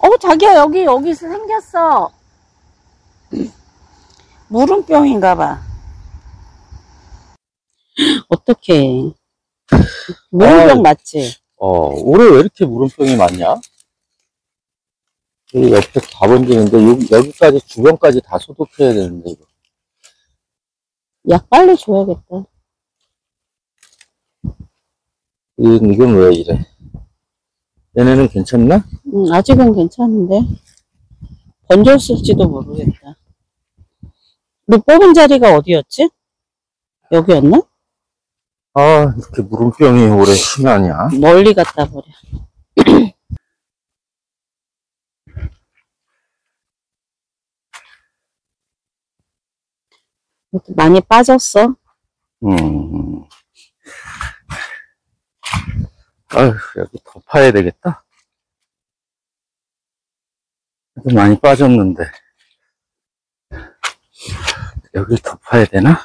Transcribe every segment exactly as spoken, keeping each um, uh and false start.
어, 자기야, 여기, 여기 생겼어. 물음병인가 봐. 어떡해. 물음병 아, 맞지? 어, 올해 왜 이렇게 물음병이 많냐? 여기 옆에 다 번지는데, 여기, 여기까지, 주변까지 다 소독해야 되는데, 이거. 약 빨리 줘야겠다. 이건, 이건 왜 이래? 얘네는 괜찮나? 응, 아직은 괜찮은데. 번졌을지도 모르겠다. 우리 뽑은 자리가 어디였지? 여기였나? 아, 이렇게 물음병이 올해 심하냐? 멀리 갔다 버려. 많이 빠졌어. 음. 아휴, 여기 더 파야 되겠다. 좀 많이 빠졌는데. 여길 더 파야 되나?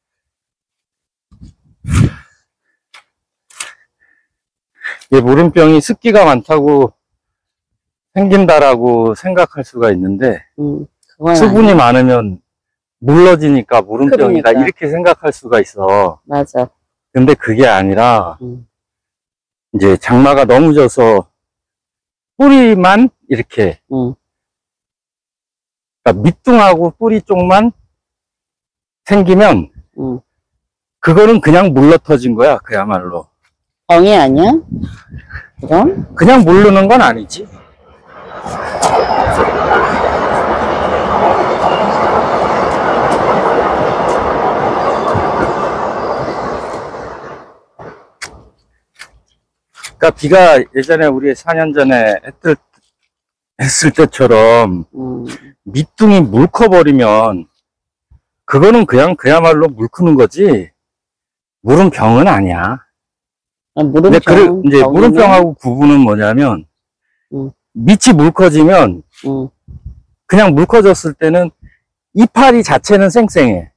이게 물음병이 습기가 많다고 생긴다라고 생각할 수가 있는데, 음, 그건 수분이 아니야. 많으면 물러지니까 물음병이다, 그러니까. 이렇게 생각할 수가 있어. 맞아. 근데 그게 아니라, 음. 이제 장마가 너무 져서 뿌리만 이렇게, 음. 그러니까 밑둥하고 뿌리 쪽만 생기면, 음. 그거는 그냥 물러 터진 거야, 그야말로. 병이 아니야? 그럼? 그냥 모르는 건 아니지. 그러니까 비가 예전에 우리 사 년 전에 했을, 했을 때처럼 음. 밑둥이 물커버리면 그거는 그냥 그야말로 물 크는 거지 물은 병은 아니야. 아, 근데 그 물음병. 이제 물음병하고 구분은 뭐냐면 음. 밑이 물커지면 음. 그냥 물커졌을 때는 이파리 자체는 쌩쌩해.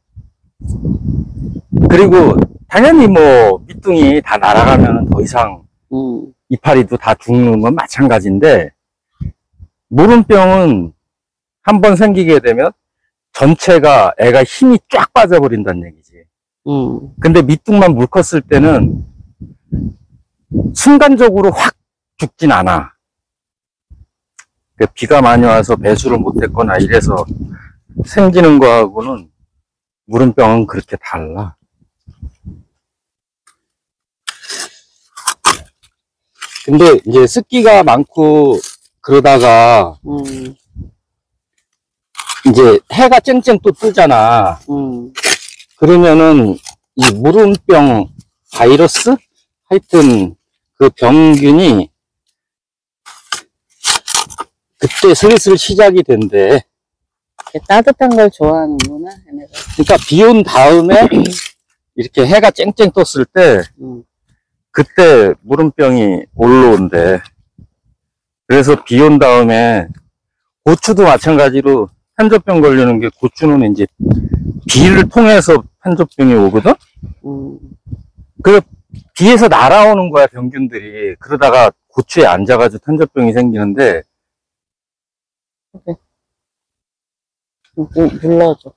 그리고 당연히 뭐 밑둥이 다 날아가면 더 이상 음. 이파리도 다 죽는 건 마찬가지인데, 물음병은 한번 생기게 되면 전체가 애가 힘이 쫙 빠져버린다는 얘기지. 음. 근데 밑둥만 물컸을 때는 순간적으로 확 죽진 않아. 비가 많이 와서 배수를 못했거나 이래서 생기는 거하고는 물음병은 그렇게 달라. 근데 이제 습기가 많고 그러다가 음. 이제 해가 쨍쨍 또 뜨잖아. 음. 그러면은 이 물음병 바이러스? 하여튼 그 병균이 그때 슬슬 시작이 된대. 따뜻한 걸 좋아하는구나, 얘네가. 그러니까 비 온 다음에 이렇게 해가 쨍쨍 떴을 때 음. 그때 물음병이 올라온대. 그래서 비 온 다음에 고추도 마찬가지로 편조병 걸리는 게, 고추는 이제 비를 통해서 편조병이 오거든? 음. 그 비에서 날아오는 거야, 병균들이. 그러다가 고추에 앉아가지고 편조병이 생기는데, 그래. 물, 눌러줘.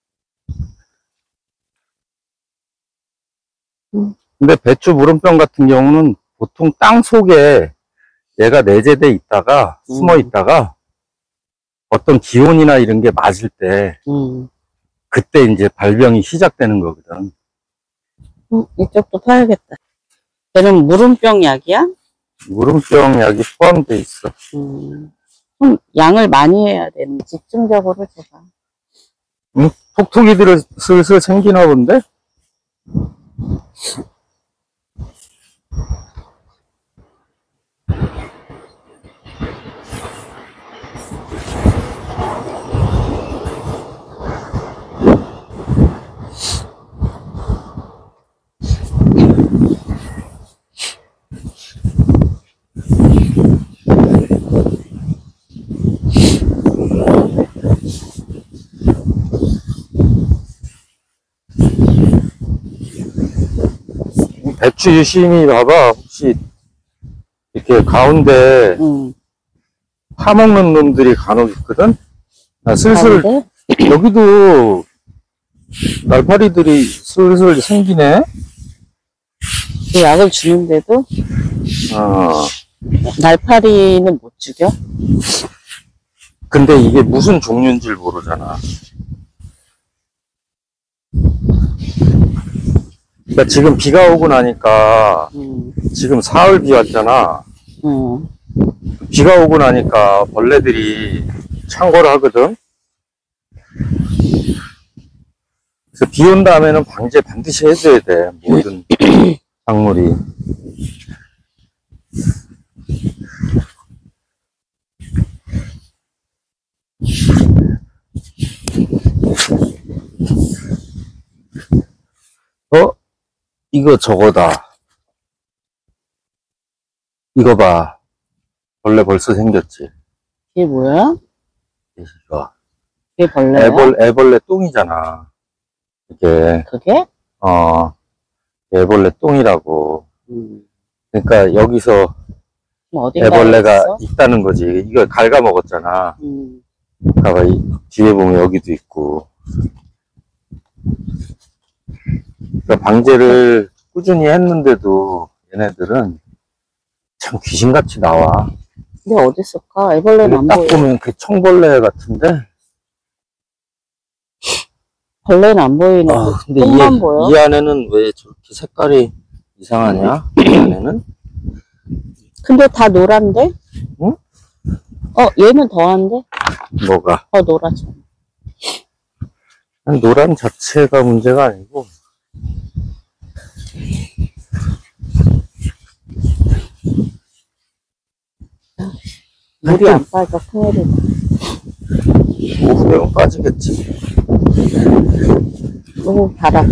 음. 근데 배추 물음병 같은 경우는 보통 땅 속에 얘가 내재돼 있다가, 음. 숨어 있다가, 어떤 기온이나 이런 게 맞을 때, 음. 그때 이제 발병이 시작되는 거거든. 음, 이쪽도 파야겠다. 걔는 물음병 약이야? 물음병 약이 포함되어 있어. 음. 그럼 양을 많이 해야 되는, 집중적으로 줘봐. 음, 톡톡이들을 슬슬 생기나 본데? 배추 유심히 봐봐. 혹시 이렇게 가운데 음. 파먹는 놈들이 간혹 있거든? 아, 슬슬, 다른데? 여기도 날파리들이 슬슬 생기네? 그 약을 주는데도 어, 날파리는 못 죽여? 근데 이게 무슨 종류인지를 모르잖아. 그러니까 지금 비가 오고 나니까, 음, 지금 사흘 비 왔잖아. 음. 비가 오고 나니까 벌레들이 창궐을 하거든? 그래서 비 온 다음에는 방제 반드시 해줘야 돼. 모든 작물이. 어? 이거 저거다. 이거 봐. 벌레 벌써 생겼지? 이게 뭐야? 이거. 이게 벌레야? 애벌, 애벌레 똥이잖아. 이게, 그게? 어, 애벌레 똥이라고. 음. 그러니까 여기서 어딘가에 애벌레가 있어? 있다는 거지. 이걸 갉아먹었잖아. 음. 봐봐, 이 뒤에 보면 여기도 있고. 그러니까 방제를 꾸준히 했는데도 얘네들은 참 귀신같이 나와. 근데 어디 있을까? 애벌레는 안 딱 보여. 보면 그 청벌레 같은데. 벌레는 안 보이네. 아, 근데 이, 똥만 보여. 이 안에는 왜 저렇게 색깔이 이상하냐? 이 안에는? 근데 다 노란데? 응? 어, 얘는 더한데? 뭐가? 더 노랗잖아. 노란 자체가 문제가 아니고. 물이 안 빠져, 큰일이다. 오후 되면 빠지겠지. 너무 달아.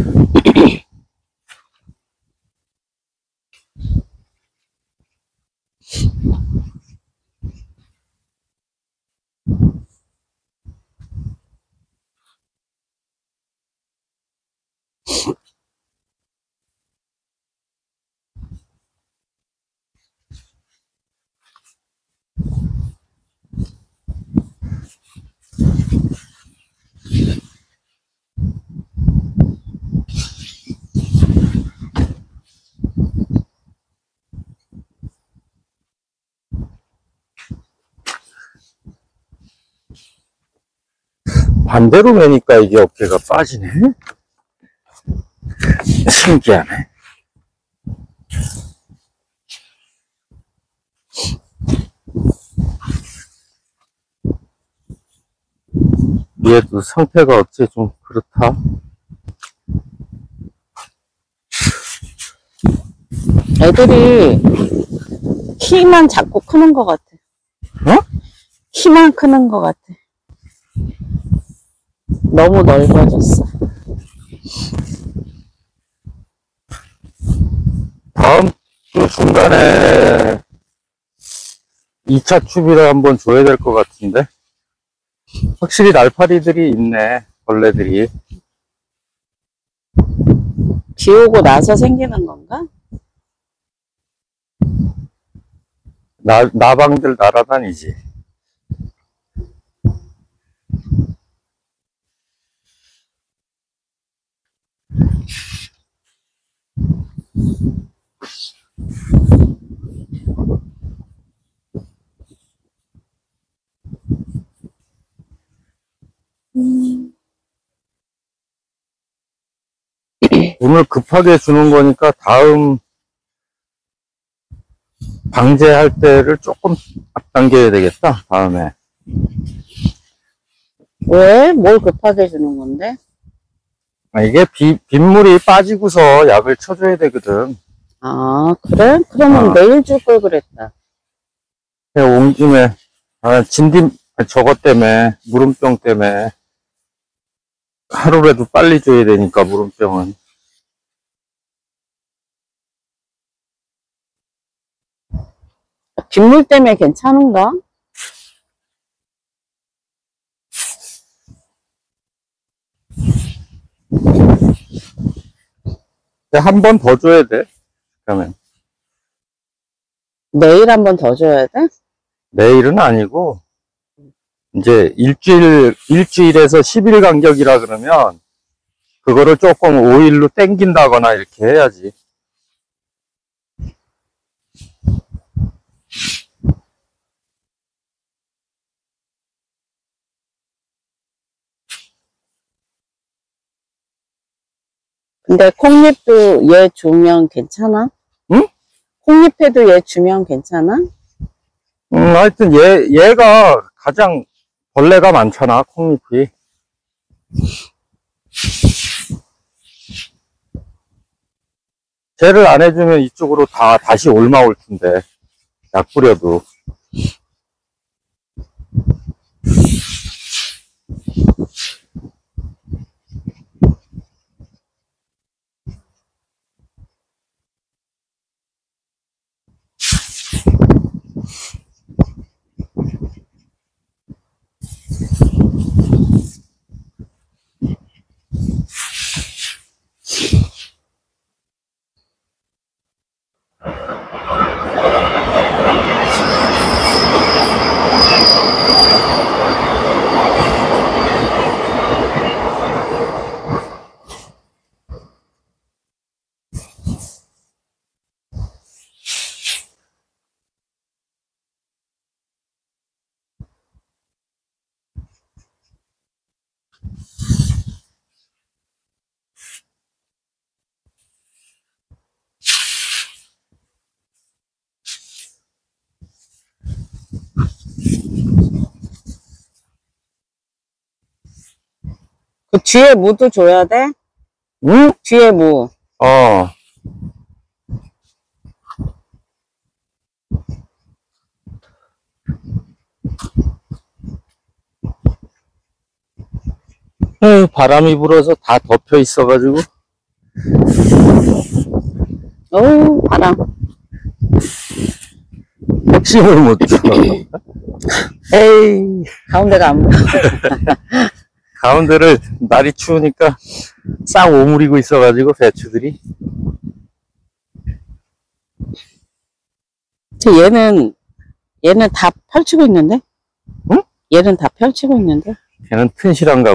반대로 매니까 이게 어깨가 빠지네. 신기하네. 얘도 상태가 어째 좀 그렇다. 애들이 키만 자꾸 크는 것 같아. 어? 키만 크는 것 같아. 너무 넓어졌어. 다음 주 중간에 이 차 추비를 한번 줘야 될 것 같은데. 확실히 날파리들이 있네, 벌레들이. 비 오고 나서 생기는 건가? 나, 나방들 날아다니지. 음. 오늘 급하게 주는 거니까 다음 방제할 때를 조금 앞당겨야 되겠다, 다음에. 왜? 뭘 급하게 주는 건데? 아, 이게 비, 빗물이 빠지고서 약을 쳐줘야 되거든. 아, 그래? 그러면 아. 내일 줄 걸 그랬다. 그냥 온 김에, 아, 진딧, 아, 저것 때문에, 무름병 때문에, 하루라도 빨리 줘야 되니까, 무름병은. 빗물 때문에 괜찮은가? 한 번 더 줘야 돼. 그러면. 내일 한 번 더 줘야 돼? 내일은 아니고, 이제 일주일, 일주일에서 십 일 간격이라 그러면, 그거를 조금 오 일로 땡긴다거나 이렇게 해야지. 근데 콩잎도 얘 주면 괜찮아? 응? 콩잎에도 얘 주면 괜찮아? 음, 하여튼 얘, 얘가 가장 벌레가 많잖아, 콩잎이. 쟤를 안 해주면 이쪽으로 다 다시 올라올 텐데, 약 뿌려도. 그 뒤에 무도 줘야 돼? 응? 뒤에 무. 어. 에휴, 바람이 불어서 다 덮여 있어가지고. 어우, 바람. 핵심을 못 줘. 에이. 가운데가 안 보여. 가운데를 날이 추우니까 싹 오므리고 있어가지고, 배추들이. 얘는, 얘는 다 펼치고 있는데? 응? 얘는 다 펼치고 있는데? 걔는 튼실한가